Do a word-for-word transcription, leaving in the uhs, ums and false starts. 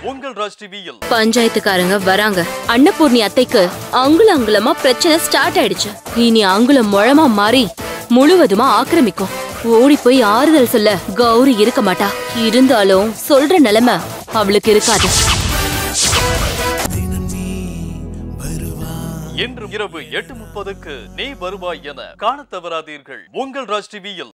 உங்கள் ராஜ்டிவியில் பஞ்சாயத்துக்காரங்க வராங்க. அன்னபூர்ணி அத்தைக்கு அங்குல அங்குலமா பிரச்சனை ஸ்டார்ட் ஆயிடுச்சு. இனி அங்குலம் முழமா மாறி முழுவதுமா ஆக்கிரமிக்கும். ஓடி போய் ஆறுதல் சொல்ல கௌரி இருக்க மாட்டா. இருந்தாலும் சொல்ற நிலைமை அவளுக்கு இருக்காது. இன்று இரவு எட்டு முப்பதுக்கு நீ வருவாய் என காண தவறாதீர்கள் உங்கள் ராஜ்டிவியில்.